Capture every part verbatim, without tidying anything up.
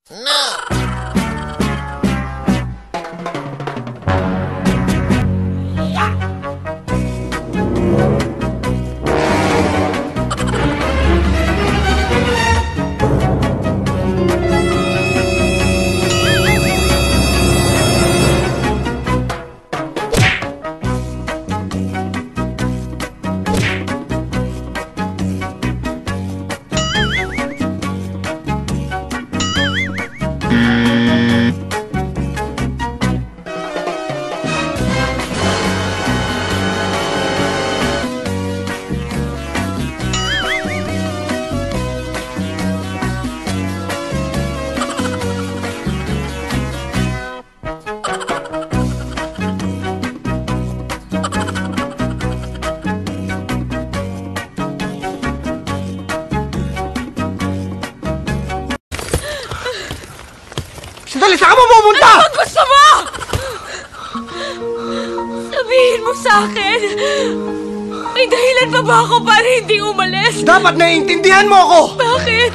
Sandali, saan ka mo pumunta? Ano bang gusto mo? Sabihin mo sa akin. May dahilan pa ba ako para hindi umalis? Dapat naiintindihan mo ako! Bakit?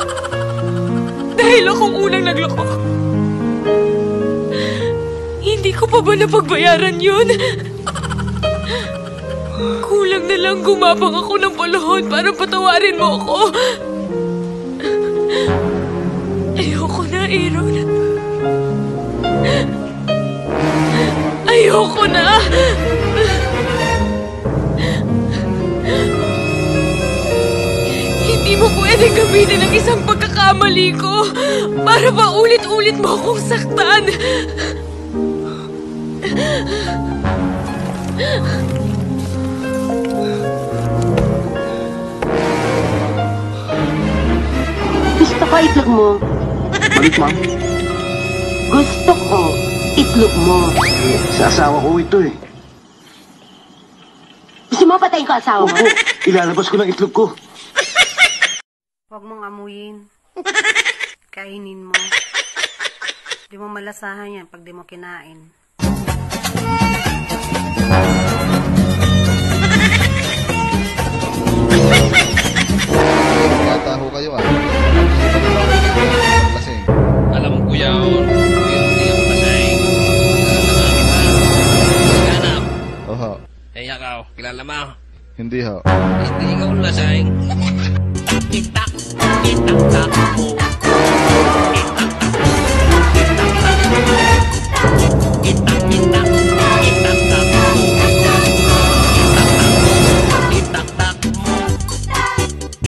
Dahil akong unang nagloko. Hindi ko pa ba napagbayaran yun? Kulang na lang gumabang ako ng palahon para patawarin mo ako. Ayoko na, Aaron. Ayoko na! Hindi mo pwedeng gamitin ang isang pagkakamali ko para ba ulit-ulit mo akong saktan. Gusto ko itlog mo. Balik, ma'am. Gusto ko itlog mo. Eh, sa asawa ko ito eh. Gusto mo patayin ko asawa mo? Opo, ilalabas ko ng itlog ko. Huwag mong amuyin. Kainin mo. Di mo malasahan yan pag di mo kinain. Tataho kayo ah. Lasing. Alam mo kuya, pero hindi ako lasing. Kilala na kita. Oho. Eh, ikaw, kilala mo? Hindi ho. Hindi ikaw lasing. Itak, itak, tak mo.